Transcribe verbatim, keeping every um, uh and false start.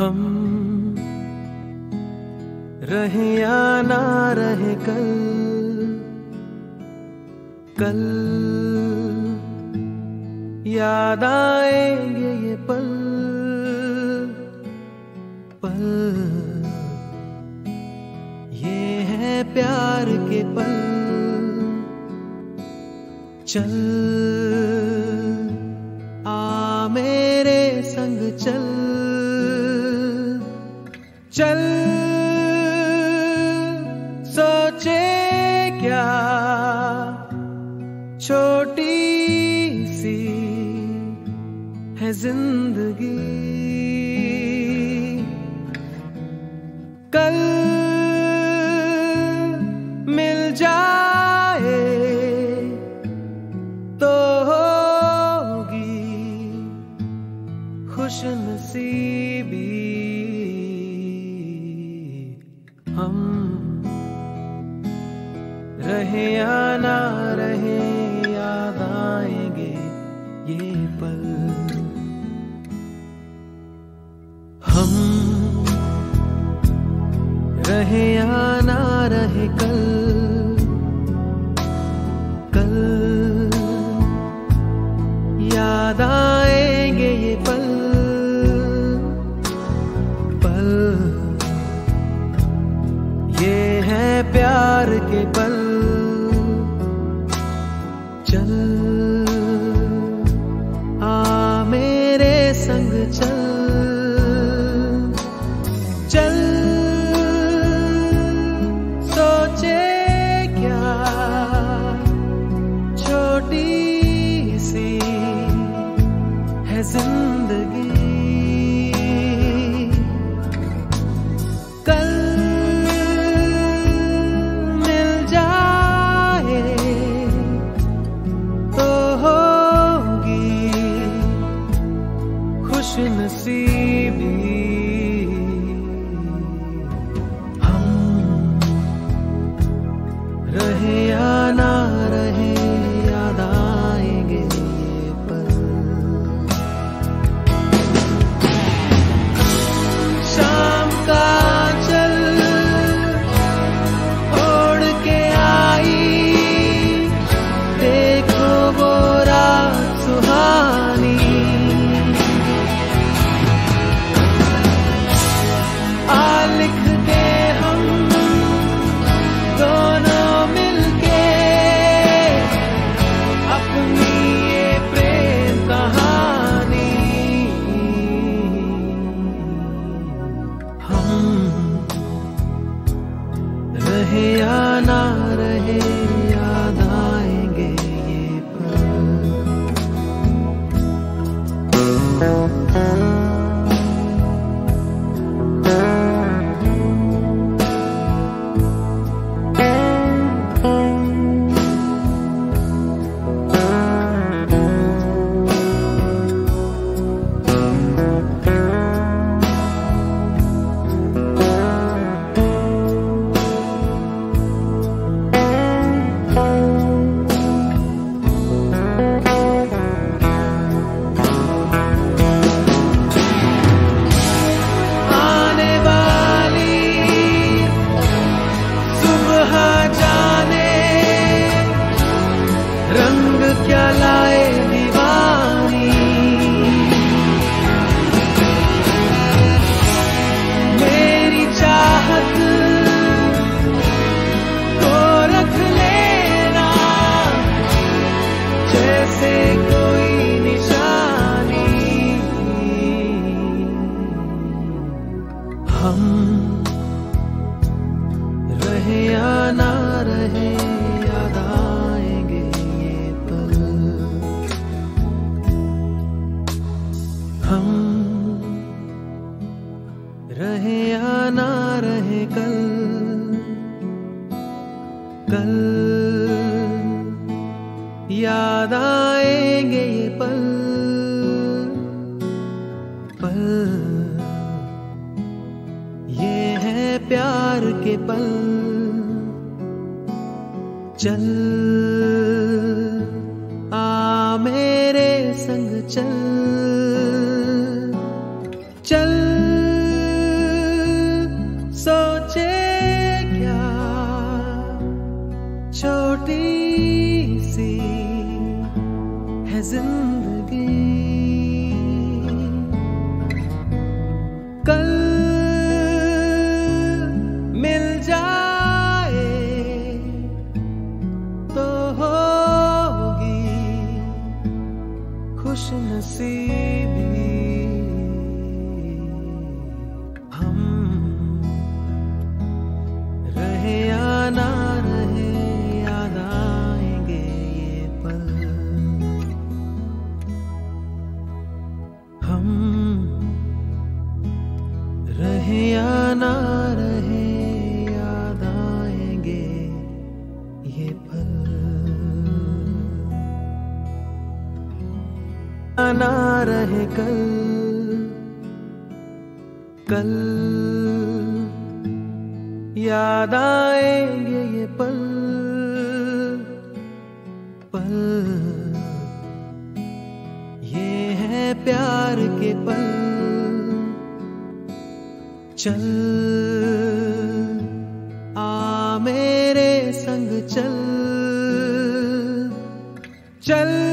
हम रहे या ना रहे कल, कल याद आएंगे ये पल पल। ये है प्यार के पल। चल आ मेरे संग चल, चल सोचे क्या छोटी सी है जिंदगी। कल मिल जाए तो होगी खुशनसीबी। हम रहे या ना रहे याद आएंगे ये पल। हम रहे या ना रहे कल, कल याद आएंगे ये पल पल। ये है प्यार के पल। चल आ मेरे संग चल, चल सोचे क्या छोटी सी है जिंदगी। कल मिल जाए तो होगी खुशनसीबी। हम रहे या ना रहे याद आएंगे ये पल। शाम का चल ओढ़ के आई, देखो वो रात सुहानी। आ लिख दे हम दोनों मिलके अपनी ये प्रेम कहानी। हम रहे या ना रहे याद आएंगे ये पल। आने वाली सुबह जाने रंग क्या लाए दीवानी। मेरी चाहत को रख लेना जैसे कोई निशानी। हम रहे या ना रहे याद आएंगे ये पल। हम रहे या ना रहे कल, कल याद आएंगे ये पल पल। ये है प्यार के पल। चल आ मेरे संग चल, चल छोटी सी है जिंदगी, कल मिल जाए तो होगी खुश नसीबी। हम रहे या ना रहे याद आएंगे ये पल, हम रहे या ना रहे याद आएंगे ये पल। ना रहे कल, कल याद आएंगे ये पल, पल ये है प्यार के पल। चल आ मेरे संग चल, चल